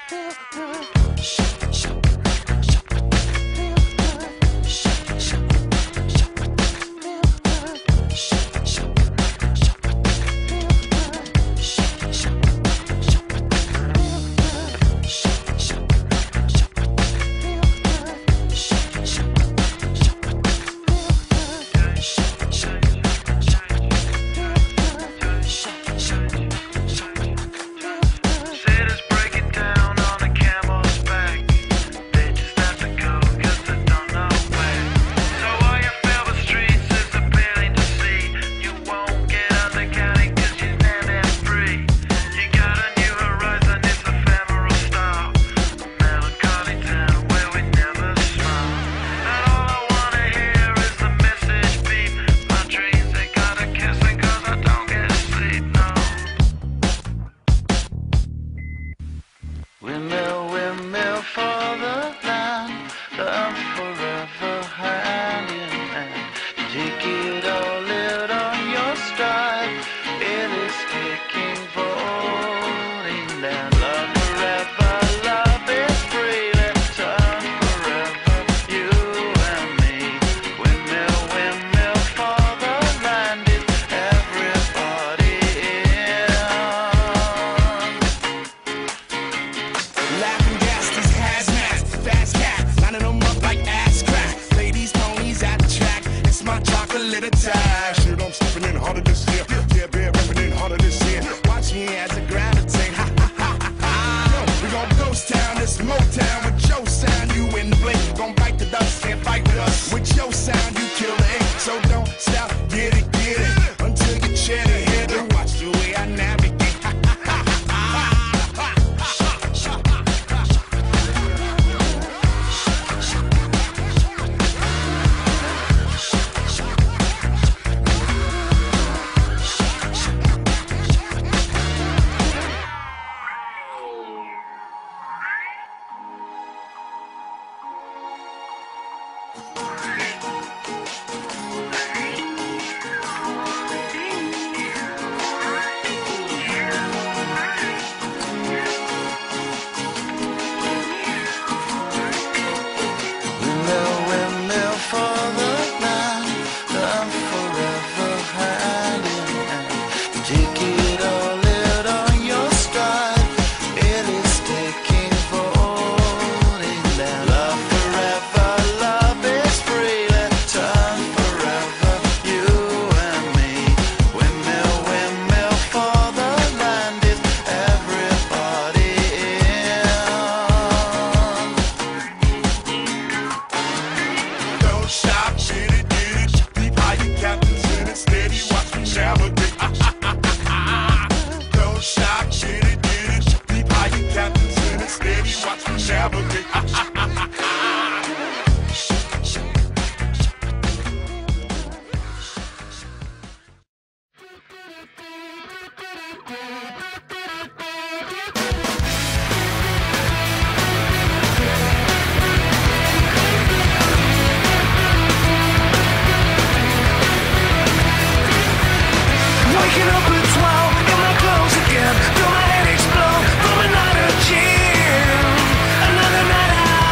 Feel my head explode from another gym. Another night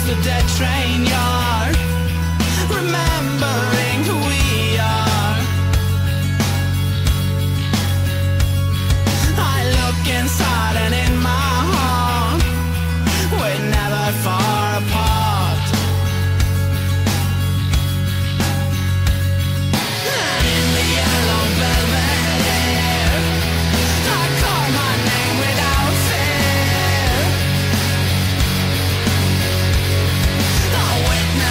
the dead train yard, remembering who we are. I look inside and in my heart, we're never far apart. And in the yellow velvet air, I call my name without fear. I witness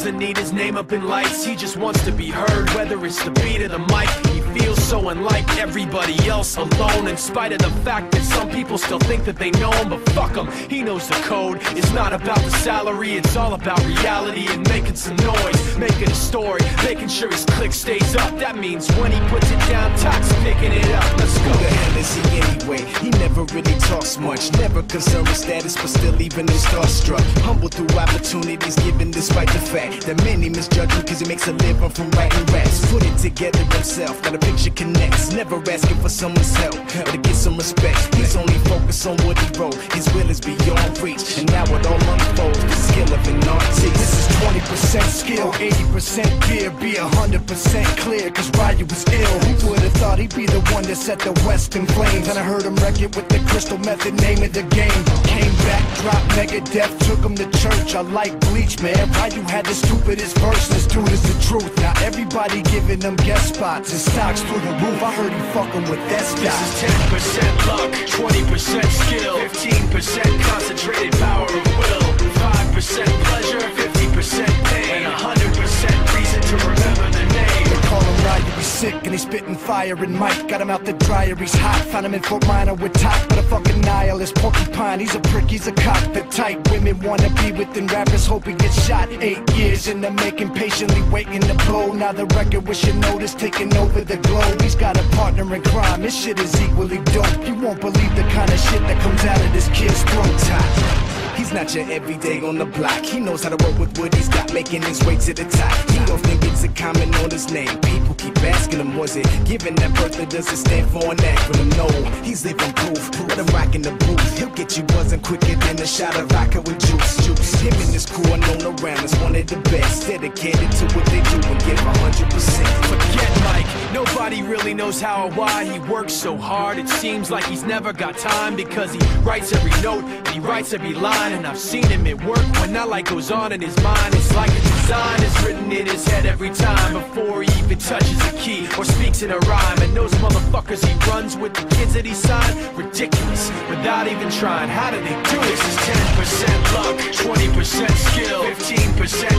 doesn't need his name up in lights, he just wants to be heard, whether it's the beat of the mic. He feels so unlike everybody else, alone, in spite of the fact that some people still think that they know him. But fuck him, he knows the code. It's not about the salary, it's all about reality and making some noise, making a story, making sure his click stays up. That means when he puts it down, Tox picking it up. Let's go. Who the hell is he anyway? He never really talks much, never concerned with status, but still leaving him starstruck. Humble through opportunities given despite the fact that many misjudge him cause he makes a living from writing raps. Put it together himself, got a picture connects, never asking for someone's help or to get some respect. He's only focused on what he wrote, his will is beyond reach, and now it all unfolds, the skill of an artist. This is 20% skill, 80% fear, be 100% clear, cause Ryu was ill. Who would've thought he'd be the one that set the West in flames? And I heard him wreck it with the crystal method, name of the game. Came back, dropped Megadeth, took him to church. I like Bleach, man. Ryu had the stupidest verse, this dude is the truth. Now everybody giving them guest spots and stocks through the roof. I heard he fucking with that stock. This is 10% luck, 20% skill, 15% concentrated power of will, 5% pleasure, 50% pain, and 100% reason to remember the name. They call him Ryu, he's sick and he's spitting fire. And Mike got him out the dryer, he's hot. Found him in Fort Minor with top, but a fucking nihilist porcupine. He's a prick, he's a cock. The type women wanna be within rappers, hope he gets shot. 8 years in the making, patiently waiting to blow. Now the record with your notice taking over the globe. He's got a partner in crime, his shit is equally dope. You won't believe the kind of shit that comes out of this kid's throat. He's not your everyday on the block. He knows how to work with what he's got, making his way to the top. He often gets a comment on his name. People keep asking him, was it given that birth, or does it stand for an acronym? No, he's living proof. Let him rock in the booth. He'll get you buzzing quicker than a shot of vodka with juice. Him and his crew are known around as one of the best, dedicated to what they do and give 100%. Forget Mike, nobody really knows how or why he works so hard. It seems like he's never got time, because he writes every note and he writes every line. And I've seen him at work when that light goes on in his mind. It's like a design is written in his head every time, before he even touches a key or speaks in a rhyme. And those motherfuckers he runs with, the kids that he signed, ridiculous, without even trying. How do they do this? This is 10% luck, 20% skill, 15%